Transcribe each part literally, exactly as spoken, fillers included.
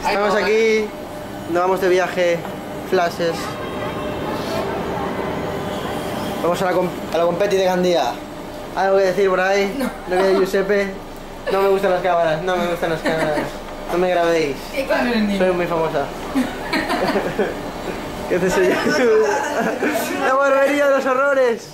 Estamos aquí, nos vamos de viaje, flashes. Vamos a la, a la competi de Gandía. ¿Algo que decir por ahí? No. Lo que de Giuseppe. No me gustan las cámaras, no me gustan las cámaras. No me grabéis. Soy muy famosa. ¿Qué haces ella? La barbería de los horrores.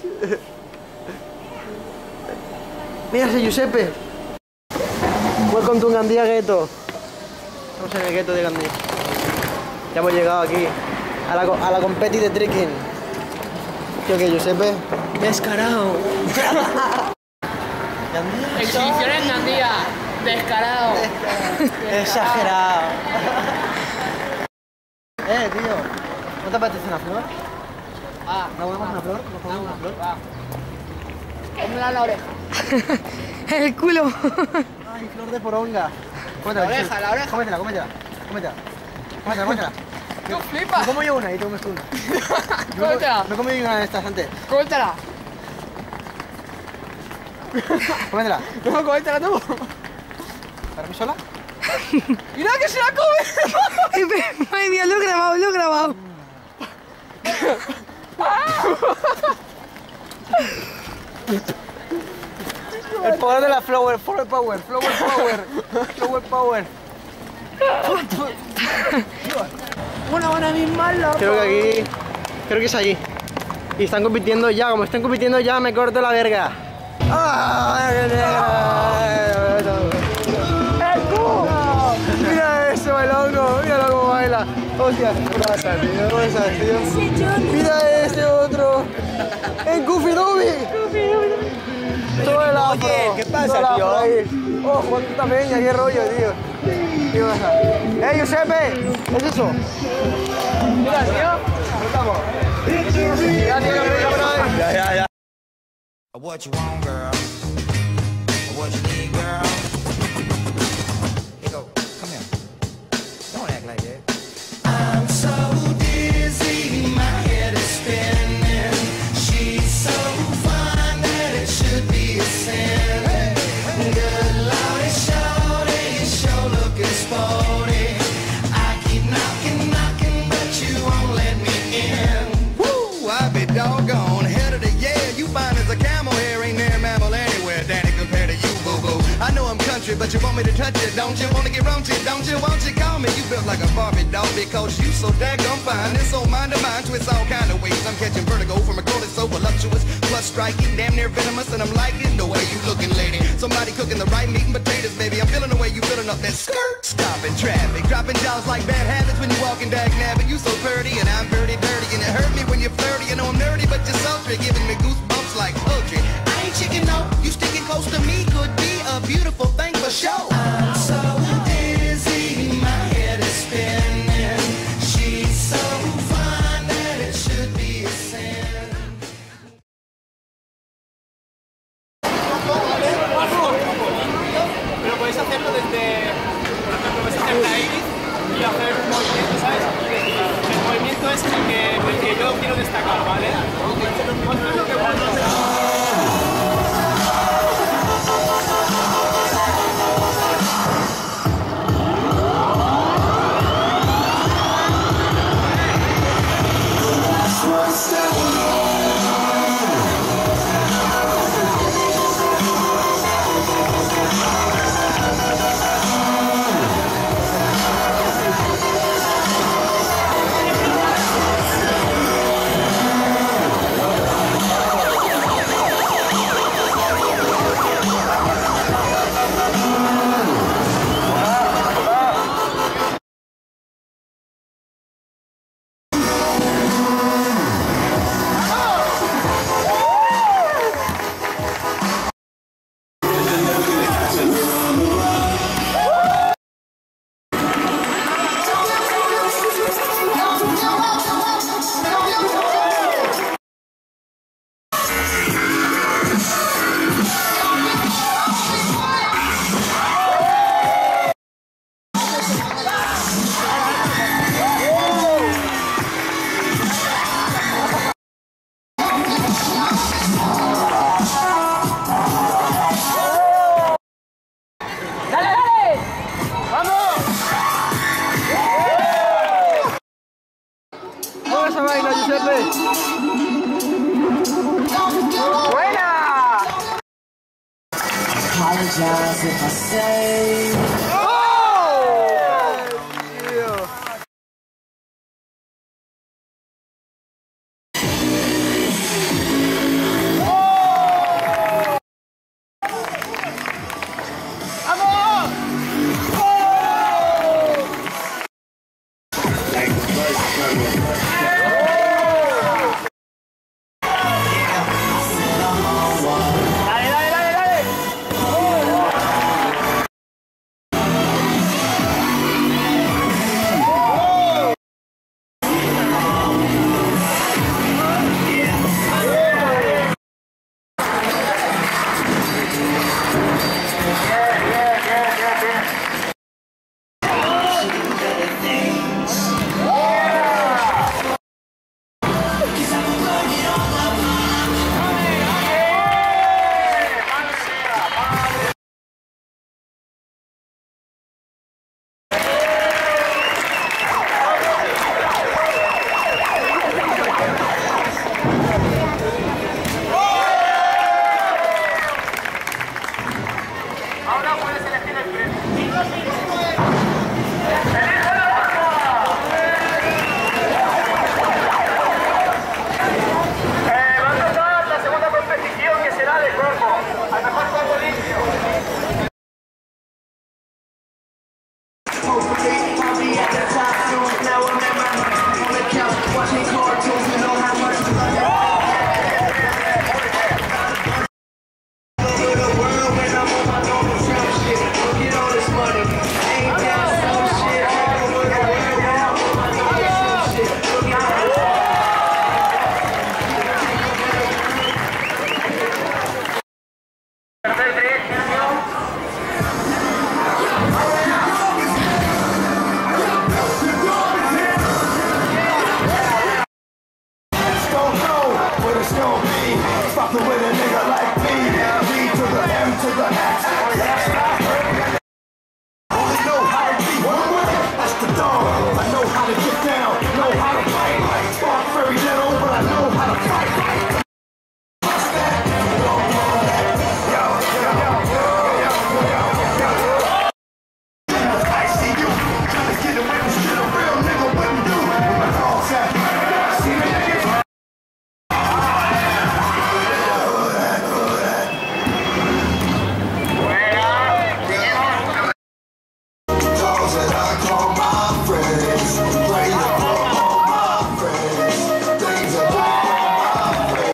Mira ese Giuseppe. Welcome to Gandía Ghetto. Estamos en el gueto de Gandía. Ya hemos llegado aquí a la, a la competi de trekking. ¿Qué que Giuseppe? Descarado. Exhibición en Gandía. Descarado. Exagerado. Eh, tío. ¿No te apetece una flor? Ah, ¿No comemos una flor? ¿No comemos una flor? Va. Cómela la oreja. El culo. Ay, flor de poronga. Cómetela, La oreja, la oreja. Cómetela, cómetela. Cómetela. Cómetela, cómetela. ¡Tú flipas! Me como yo una y tú comes tú una. Cómetela. No comí una de estas antes. Cómetela. Cómetela. No, cómetela tú. ¿Para mí sola? ¡Mira que se la come! Madre mía, lo he grabado, lo he grabado. El poder de la flower, flower power, flower power, flower power. Una buena misma loco. Creo que aquí, creo que es allí. Y están compitiendo ya, como están compitiendo ya me corto la verga. ¡Ah, qué negra! ¡El cu! Mira eso, el loco, mira cómo baila. Hostia, ¿cómo estás, tío? ¿Cómo estás, tío? Mira ese otro. ¡El Goofy Dooby! Todo el afro. Oye, ¿qué pasa, todo el tío? afro ahí. Oh, cuánta peña, qué rollo, tío. ¿Qué pasa? ¡Eh, Giuseppe! ¿Es eso? Mira, tío. Estamos. Ya, tío, que venga por ahí. Ya, ya, ya. What you want, girl? What you need, girl? Here go. Come here. Don't act like that. I'm so dizzy, my head is spinning. She's so fine that it should be a sin. Good Lord, shorty, you sure looking sporty. I keep knocking, knocking, but you won't let me in. Woo, I be doggone head of the yeah. You fine as a camel hair, ain't there mammal anywhere, Danny, compared to you, boo-boo. I know I'm country, but you want me to touch it, don't you? Want to get raunchy, don't you? Won't you call me? You built like a Barbie doll because you so daggone fine. This old mind of mine twists all kind of ways. I'm catching vertigo from a girl that's so voluptuous, plus striking, damn near venomous, and I'm liking the way you looking, lady. Somebody cooking the right meat and potatoes, baby. I'm feeling the way you filling up that skirt. Stopping traffic, dropping jaws like bad habits when you walking dag nabbing. You so pretty and I'm dirty, dirty, and it hurt me when you're flirty. You know I'm nerdy, but you're sultry, giving me goosebumps like poetry. I ain't chicken, no. You sticking close to me could be a beautiful thing for sure. I'm so dizzy, my head is spinning. She's so fine that it should be a sin. Pero podéis hacerlo desde, por ejemplo, puedes hacer la iris y hacer un movimiento, ¿sabes? El movimiento es el que, el que yo quiero destacar, ¿vale? the dawn. I know how to get down, know how to fight. Spark very little, but I know how to fight. I see you trying to get away with shit a real nigga wouldn't do. My dogs at see me niggas. Dogs that I call my friends, play for all my friends, things that I call my friends.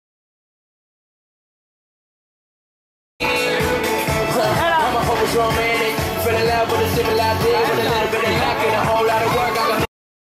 Romance.